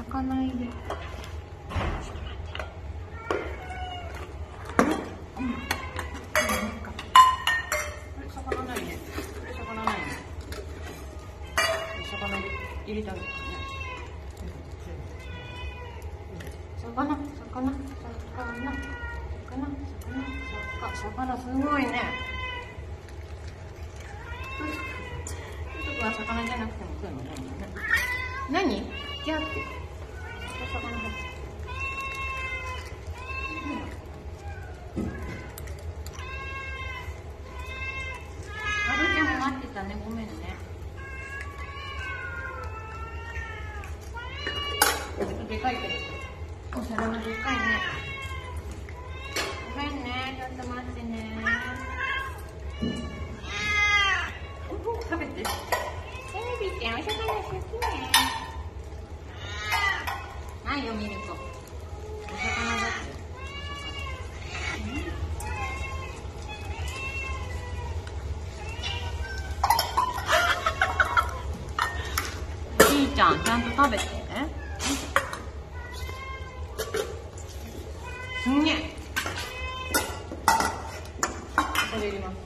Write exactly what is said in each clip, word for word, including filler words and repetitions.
魚入り。魚ないね。これ魚ないね。魚入れてあげるからね。魚、魚、魚、魚、魚、魚、すごいね。ちょっとは魚じゃなくても食うのね。何？ギャーって。魚入って。あるちゃんも待ってたね。ごめんね。ちょっとでかいけど。お皿がでかいね。ごめんね。ちょっと待ってね。食べて。エビちゃん、お魚好きね。はいよ、ミルコ。お魚だって。いいちゃん、ちゃんと食べて。すんげえ。これ入れます。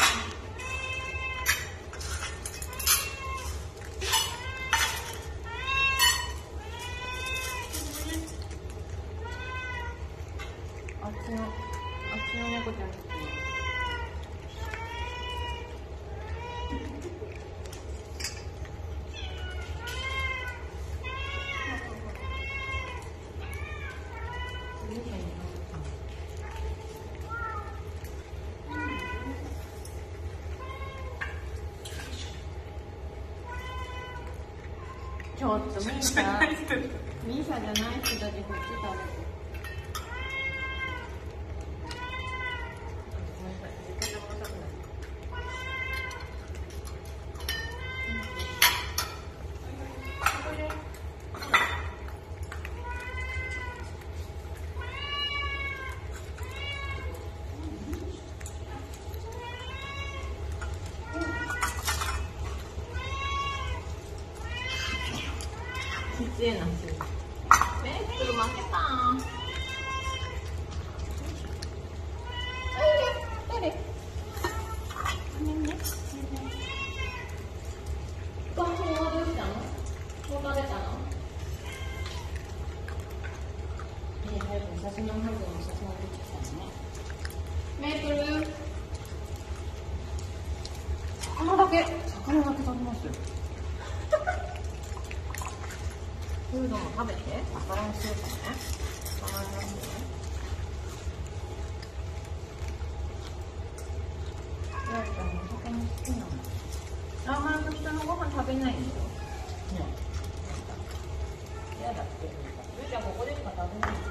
あっちの、あっちの猫ちゃん。ちょっとミーサ、ミーサじゃない人たちこっち食べて。きついな。メープル負けた。どれ？ごめんね。ご飯はどうしたの？もう食べたの？えー、早く写真のハグの写真が出てきたのね。メープル。魚だけ。魚だけ食べますよ。フードも食べて、バランスよくね。バランスよくね。やるちゃんもお魚好きなの。あんまり人のご飯食べないんだよ。ね。嫌だって。ゆうちゃんここでしか食べない。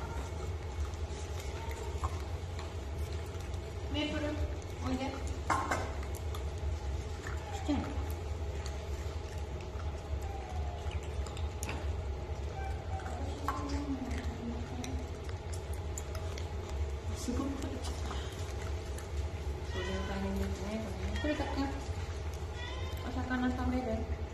メープル、おいで。来てんの？すごい取れちゃった。そういう大変ですね。これだけ。お魚食べる。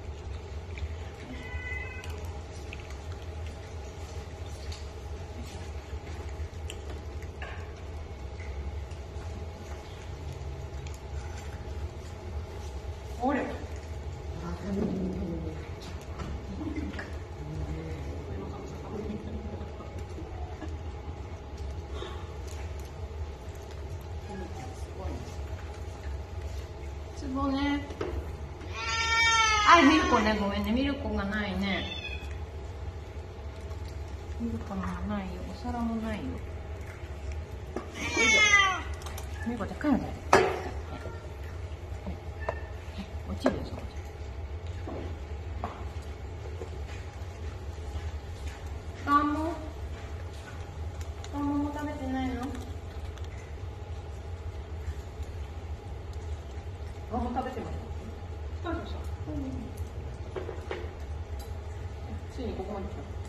おれ。つぼね。あ、ミルコね、ごめんね、ミルコがないね。ミルコがないよ、お皿もないよ。よいしょ。ミルコでかいのだよ。落ちるよ、そこ。ガンモ。ガンモも食べてないの？ガンモ食べてます。そうそうそう。ついにここまで来た。